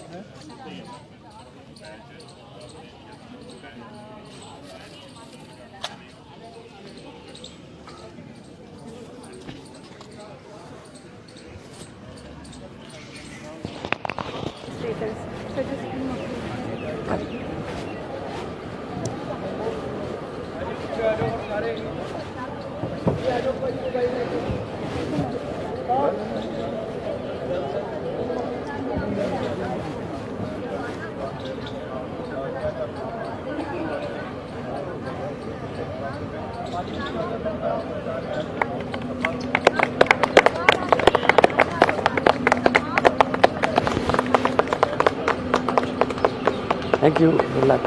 Thank you. Good luck.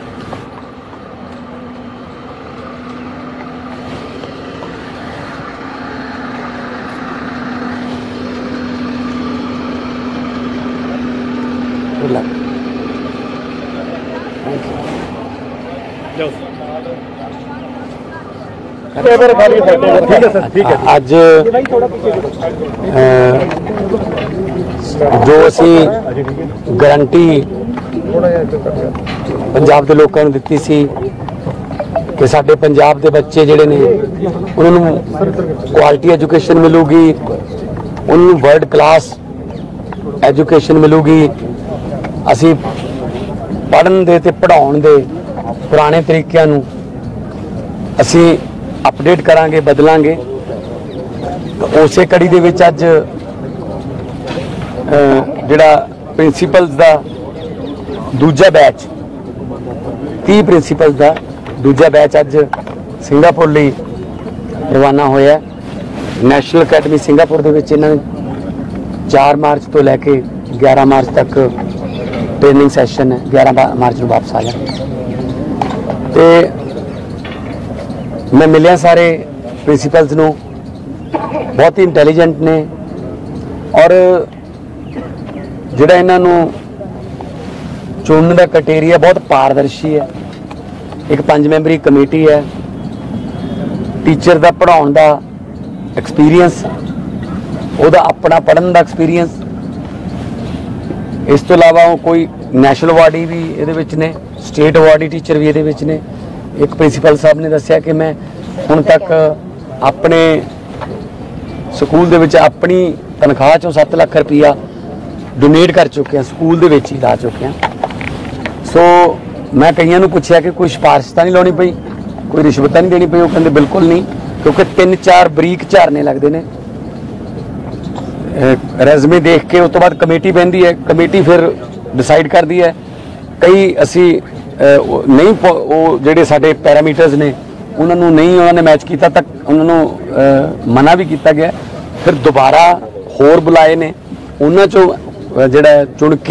Good luck. Thank you. ਅੱਜ ਜੋ ਅਸੀਂ ਗਰੰਟੀ पंजाब के लोगों को दी सी कि साडे पंजाब के बच्चे जिहड़े ने उन्होंने क्वालिटी एजुकेशन मिलूगी, उन्होंने वर्ल्ड क्लास एजुकेशन मिलूगी। असी पढ़न दे ते पढ़ाउण दे पुराने तरीकों नूं असी अपडेट करांगे, बदलांगे। तो उस कड़ी दे विच अज जिहड़ा प्रिंसीपल्स दा दूजा बैच 30 प्रिंसीपल्स का दूजा बैच अज सिंगापुर लिए रवाना होया। नैशनल अकैडमी सिंगापुर के विच इन्हां 4 मार्च तो लैके 11 मार्च तक ट्रेनिंग सैशन है। 11 मार्च को वापस आ जाए। तो मैं मिलिया सारे प्रिंसीपल्स नूं, बहुत ही इंटैलीजेंट ने और जिहड़ा इन्हां नूं चुनने का क्राइटेरिया बहुत पारदर्शी है। एक 5 मैंबरी कमेटी है, टीचर का पढ़ाने का एक्सपीरियंस, उसका अपना पढ़न का एक्सपीरियंस, इस तो इलावा कोई नैशनल अवार्डी भी ये ने, स्टेट अवार्डी टीचर भी ये ने। एक प्रिंसीपल साहब ने दसिया कि मैं हुण तक अपने स्कूल दे विच अपनी तनख्वाह चों 7 लाख रुपया डोनेट कर चुके हैं, स्कूल दे विच ही ला चुके हैं। सो मैं कईयां नूं पुछया कि कोई सिफारिश तो नहीं लानी पई, कोई रिश्वत नहीं देनी पई। वो कहते बिल्कुल नहीं, क्योंकि 3-4 बरीक झारने लगते हैं। रेजमे देख के उस तो बाद कमेटी बहती है, कमेटी फिर डिसाइड करती है। कई असी नहीं वो जिहड़े साडे पैरामीटर्स ने उन्होंने नहीं उन्होंने मैच किया, तक उन्होंने मना भी किया गया। फिर दोबारा होर बुलाए ने, उन्होंने चो जिहड़ा चुन के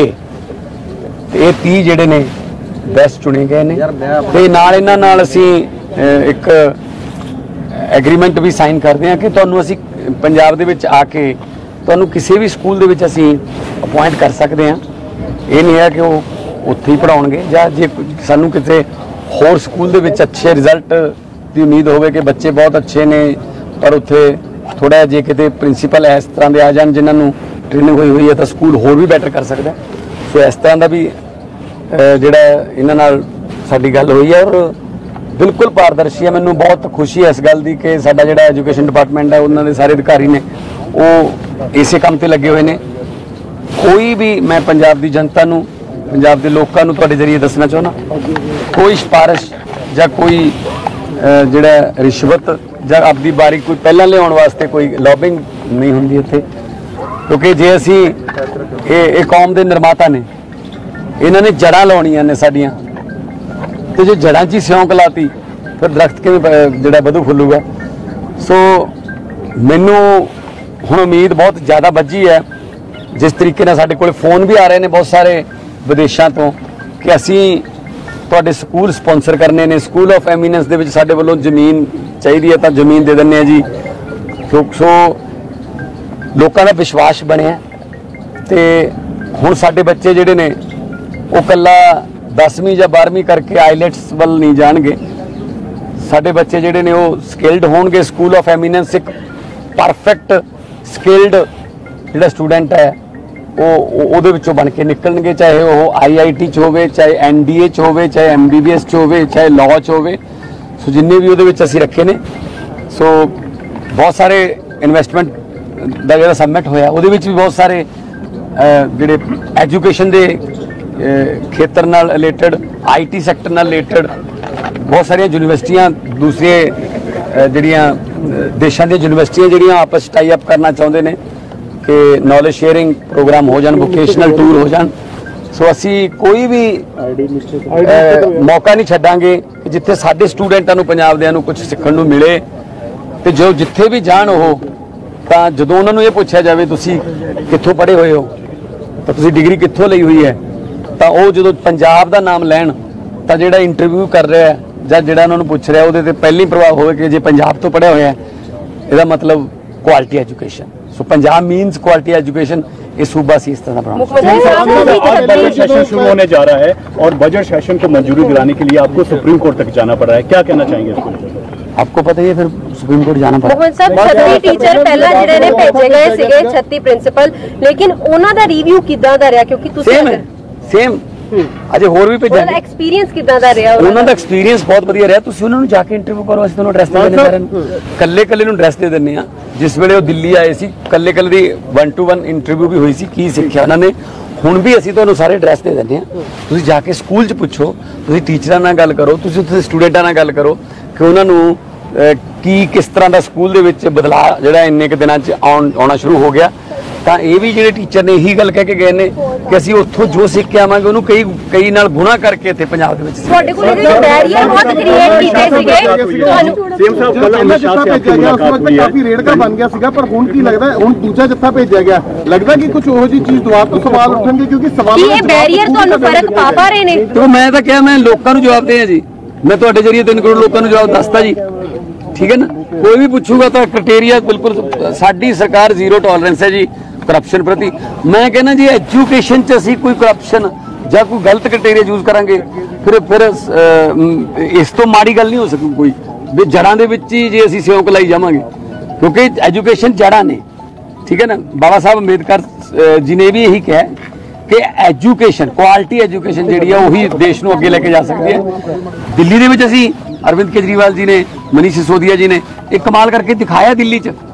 ये 30 जिहड़े ने बेस्ट चुने गए ने। ते नाल इन्हां नाल असी एक एग्रीमेंट भी साइन करते हैं कि तुहानूं असी पंजाब दे विच आके तुहानूं किसी भी स्कूल दे विच असी अपॉइंट कर सकते हैं। ये नहीं है कि वो उत्थे ही पढ़ाउणगे, जां जे सानूं किसी होर स्कूल दे विच अच्छे रिजल्ट की उम्मीद होवे कि बच्चे बहुत अच्छे ने पर उत्थे थोड़ा जे किते प्रिंसीपल इस तरह के आ जाए जिन्होंने ट्रेनिंग हुई हुई है तो स्कूल होर भी बैटर कर सकता है। सो इस तरह का भी जिहड़ा इन्हां नाल साडी गल हुई है और बिल्कुल पारदर्शी है। मैनूं बहुत खुशी है इस गल की कि साडा जिहड़ा एजुकेशन डिपार्टमेंट है उन्होंने सारे अधिकारी ने वो इसे काम ते लगे हुए ने। कोई भी मैं पंजाब की जनता नूं, पंजाब के लोगों नूं तुहाडे जरिए दसना चाहुंदा, कोई सिफारिश जां कोई जिहड़ा रिश्वत जां आपदी बारी कोई पहला लियाउण वास्ते कोई लॉबिंग नहीं हुंदी इत्थे। क्योंकि जे असी ये कौम के निर्माता ने, इन्होंने जड़ां लाउणियां ने साडियां, तो जो जड़ां 'च ही सिਉਂਕ लाती फिर दरख्त किवें जिहड़ा वधू फुल्लूगा। सो मैनूं हुण उम्मीद बहुत ज़्यादा वधी है। जिस तरीके नाल साडे कोल फोन भी आ रहे हैं बहुत सारे विदेशों तो कि असी तुहाडे स्कूल स्पॉन्सर करने ने, स्कूल ऑफ एमीनेंस दे विच साडे वल्लों जमीन चाहिए है तो जमीन दे दिंदे जी। सो लोगों का विश्वास बनिया ते हुण साडे बच्चे जिहड़े ने वो कल्ला 10वीं या 12वीं करके आईलैट्स वल नहीं जाणगे। साडे बच्चे जिहड़े ने वो स्किल्ड होणगे। स्कूल ऑफ एमीनेंस एक परफेक्ट स्किल्ड जिहड़ा स्टूडेंट है ਉਹਦੇ ਵਿੱਚੋਂ ਬਣ ਕੇ ਨਿਕਲਣਗੇ, ਚਾਹੇ ਉਹ IIT 'ਚ ਹੋਵੇ, ਚਾਹੇ NDA 'ਚ ਹੋਵੇ, ਚਾਹੇ MBBS 'ਚ ਹੋਵੇ, ਚਾਹੇ ਲਾਅ 'ਚ ਹੋਵੇ। ਸੋ ਜਿੰਨੇ ਵੀ ਉਹਦੇ ਵਿੱਚ ਅਸੀਂ ਰੱਖੇ ਨੇ, ਸੋ ਬਹੁਤ ਸਾਰੇ ਇਨਵੈਸਟਮੈਂਟ ਦਾ ਜਿਹੜਾ ਸਬਮਿਟ ਹੋਇਆ ਉਹਦੇ ਵਿੱਚ ਵੀ ਬਹੁਤ ਸਾਰੇ ਜਿਹੜੇ ਐਜੂਕੇਸ਼ਨ ਦੇ ਖੇਤਰ ਨਾਲ ਰਿਲੇਟਡ, IT ਸੈਕਟਰ ਨਾਲ ਰਿਲੇਟਡ ਬਹੁਤ ਸਾਰੀਆਂ ਯੂਨੀਵਰਸਿਟੀਆਂ, ਦੂਸਰੇ ਜਿਹੜੀਆਂ ਦੇਸ਼ਾਂ ਦੀਆਂ ਯੂਨੀਵਰਸਿਟੀਆਂ ਜਿਹੜੀਆਂ ਆਪਸ 'ਚ ਟਾਈ ਅਪ ਕਰਨਾ ਚਾਹੁੰਦੇ ਨੇ ਕਿ ਨੌਲੇਜ ਸ਼ੇਅਰਿੰਗ ਪ੍ਰੋਗਰਾਮ ਹੋ ਜਾਣ, ਵੋਕੇਸ਼ਨਲ ਟੂਰ ਹੋ ਜਾਣ। ਸੋ ਅਸੀਂ ਕੋਈ ਵੀ ਮੌਕਾ ਨਹੀਂ ਛੱਡਾਂਗੇ ਕਿ ਜਿੱਥੇ ਸਾਡੇ ਸਟੂਡੈਂਟਾਂ ਨੂੰ, ਪੰਜਾਬ ਦਿਆਂ ਨੂੰ ਕੁਝ ਸਿੱਖਣ ਨੂੰ ਮਿਲੇ, ਤੇ ਜੋ ਜਿੱਥੇ ਵੀ ਜਾਣ ਉਹ ਤਾਂ ਜਦੋਂ ਉਹਨਾਂ ਨੂੰ ਇਹ ਪੁੱਛਿਆ ਜਾਵੇ ਤੁਸੀਂ ਕਿੱਥੋਂ ਪੜ੍ਹੇ ਹੋਏ ਹੋ, ਤਾਂ ਤੁਸੀਂ ਡਿਗਰੀ ਕਿੱਥੋਂ ਲਈ ਹੋਈ ਹੈ, ਤਾਂ ਉਹ ਜਦੋਂ ਪੰਜਾਬ ਦਾ ਨਾਮ ਲੈਣ ਤਾਂ ਜਿਹੜਾ ਇੰਟਰਵਿਊ ਕਰ ਰਿਹਾ ਜਾਂ ਜਿਹੜਾ ਉਹਨਾਂ ਨੂੰ ਪੁੱਛ ਰਿਹਾ ਉਹਦੇ ਤੇ ਪਹਿਲੀ ਪ੍ਰਭਾਵ ਹੋਵੇ ਕਿ ਜੇ ਪੰਜਾਬ ਤੋਂ ਪੜ੍ਹਿਆ ਹੋਇਆ ਇਹਦਾ ਮਤਲਬ quality education. So Punjab means quality education, इस सूबा से इस तरह बजट सेशन शुरू होने जा रहा है और बजट सेशन को मंजूरी दिलाने के लिए आपको सुप्रीम कोर्ट तक जाना पड़ रहा है, क्या कहना चाहेंगे इसको? आपको पता ही है फिर सुप्रीम कोर्ट जाना पड़ा। मोहन साहब 36 टीचर पहला ਜਿਹੜੇ ਨੇ ਭੇਜੇ ਗਏ ਸੀਗੇ 36 ਪ੍ਰਿੰਸੀਪਲ, ਲੇਕਿਨ ਉਹਨਾਂ ਦਾ ਰਿਵਿਊ ਕਿੱਦਾਂ ਦਾ ਰਿਹਾ? ਕਿਉਂਕਿ ਤੁਸੀਂ ਸੇਮ ਅਜੇ ਹੋਰ ਵੀ ਭੇਜਿਆ, ਉਹਦਾ ਐਕਸਪੀਰੀਅੰਸ ਕਿੱਦਾਂ ਦਾ ਰਿਹਾ? ਉਹਨਾਂ ਦਾ ਐਕਸਪੀਰੀਅੰਸ ਬਹੁਤ ਵਧੀਆ ਰਿਹਾ। ਤੁਸੀਂ ਉਹਨਾਂ ਨੂੰ ਜਾ ਕੇ ਇੰਟਰਵਿਊ ਕਰੋ, ਅਸੀਂ ਤੁਹਾਨੂੰ ਐਡਰੈਸ ਦੇ ਦਿੰਦੇ ਹਾਂ, ਕੱਲੇ ਨੂੰ ਐਡਰੈਸ ਦੇ ਦਿੰਦੇ ਆ। ਜਿਸ ਵੇਲੇ ਉਹ ਦਿੱਲੀ ਆਏ ਸੀ ਕੱਲੇ ਦੀ 1-to-1 ਇੰਟਰਵਿਊ ਵੀ ਹੋਈ ਸੀ, ਕੀ ਸਿੱਖਿਆ ਉਹਨਾਂ ਨੇ, ਹੁਣ ਵੀ ਅਸੀਂ ਤੁਹਾਨੂੰ ਸਾਰੇ ਐਡਰੈਸ ਦੇ ਦਿੰਦੇ ਆ। ਤੁਸੀਂ ਜਾ ਕੇ ਸਕੂਲ 'ਚ ਪੁੱਛੋ, ਤੁਸੀਂ ਟੀਚਰਾਂ ਨਾਲ ਗੱਲ ਕਰੋ, ਤੁਸੀਂ ਉੱਥੇ ਸਟੂਡੈਂਟਾਂ ਨਾਲ ਗੱਲ ਕਰੋ ਕਿ ਉਹਨਾਂ ਨੂੰ ਕਿਸ ਤਰ੍ਹਾਂ ਦਾ ਸਕੂਲ ਦੇ ਵਿੱਚ ਬਦਲਾਅ ਜਿਹੜਾ ਇੰਨੇ ਕੁ ਦਿਨਾਂ 'ਚ ਆਉਣਾ ਸ਼ੁਰੂ ਹੋ ਗਿਆ। ਤਾਂ ਇਹ ਵੀ ਜਿਹੜੇ ਟੀਚਰ ਨੇ ਇਹੀ ਗੱਲ ਕਹਿ ਕੇ ਗਏ ਨੇ ਕਿ ਅਸੀਂ ਉੱਥੋਂ ਜੋ ਸਿੱਖ ਕੇ ਆਵਾਂਗੇ ਉਹਨੂੰ ਕਈ ਨਾਲ ਗੁਣਾ ਕਰਕੇ ਇੱਥੇ ਪੰਜਾਬ ਦੇ ਵਿੱਚ ਤੁਹਾਡੇ ਕੋਲ ਜਿਹੜੇ ਬੈਰੀਅਰ ਬਹੁਤ ਕ੍ਰੀਏਟ ਕੀਤੇ ਸੀਗੇ ਕਾਫੀ ਰੇੜਕਾ ਬਣ ਗਿਆ ਸੀਗਾ, ਪਰ ਹੁਣ ਕੀ ਲੱਗਦਾ ਹੁਣ ਦੂਜਾ ਜੱਥਾ ਭੇਜਿਆ ਗਿਆ, ਲੱਗਦਾ ਕਿ ਕੁਝ ਉਹੋ ਜਿਹੀ ਚੀਜ਼ ਦੁਬਾਰਾ ਤੋਂ ਸਵਾਲ ਉੱਠਣਗੇ? ਕਿਉਂਕਿ ਸਵਾਲ ਇਹ ਬੈਰੀਅਰ ਤੁਹਾਨੂੰ ਫਰਕ ਪਾ ਰਹੇ ਨੇ। ਤੇ ਮੈਂ ਤਾਂ ਕਿਹਾ ਮੈਂ ਲੋਕਾਂ ਨੂੰ ਜਵਾਬ ਦੇ ਆ ਜੀ, ਮੈਂ ਤੁਹਾਡੇ ਜਰੀਏ 3 ਕਰੋੜ ਲੋਕਾਂ ਨੂੰ ਜਵਾਬ ਦੱਸਤਾ ਜੀ, ਠੀਕ ਹੈ ਨਾ। ਕੋਈ ਵੀ ਪੁੱਛੂਗਾ ਤਾਂ ਕ੍ਰਾਈਟੇਰੀਆ ਬਿਲਕੁਲ, ਸਾਡੀ ਸਰਕਾਰ ਜ਼ੀਰੋ ਟੋਲਰੈਂਸ ਹੈ ਜੀ ਕਰਪਸ਼ਨ ਪ੍ਰਤੀ। ਮੈਂ ਕਹਿੰਦਾ ਜੀ ਐਜੂਕੇਸ਼ਨ 'ਚ ਅਸੀਂ ਕੋਈ ਕਰਪਸ਼ਨ ਜਾਂ ਕੋਈ ਗਲਤ ਕ੍ਰਾਈਟੇਰੀਆ ਯੂਜ਼ ਕਰਾਂਗੇ ਫਿਰ ਇਸ ਤੋਂ ਮਾੜੀ ਗੱਲ ਨਹੀਂ ਹੋ ਸਕੂ ਕੋਈ ਵੀ ਜੜਾਂ ਦੇ ਵਿੱਚ ਹੀ ਜੇ ਅਸੀਂ ਸਿਉਂਕ ਲਾਈ ਜਾਵਾਂਗੇ, ਕਿਉਂਕਿ ਐਜੂਕੇਸ਼ਨ ਜੜਾਂ ਨੇ, ਠੀਕ ਹੈ ਨਾ। ਬਾਬਾ ਸਾਹਿਬ ਅੰਬੇਦਕਰ ਜੀ ਨੇ ਵੀ ਇਹੀ ਕਿਹਾ ਕਿ ਐਜੂਕੇਸ਼ਨ, ਕੁਆਲਿਟੀ ਐਜੂਕੇਸ਼ਨ ਜਿਹੜੀ ਆ ਉਹੀ ਦੇਸ਼ ਨੂੰ ਅੱਗੇ ਲੈ ਕੇ ਜਾ ਸਕਦੀ ਹੈ। ਦਿੱਲੀ ਦੇ ਵਿੱਚ ਅਸੀਂ ਅਰਵਿੰਦ ਕੇਜਰੀਵਾਲ ਜੀ ਨੇ, ਮਨੀਸ਼ ਸਿਸੋਦੀਆ ਜੀ ਨੇ ਇਹ ਕਮਾਲ ਕਰਕੇ ਦਿਖਾਇਆ ਦਿੱਲੀ 'ਚ।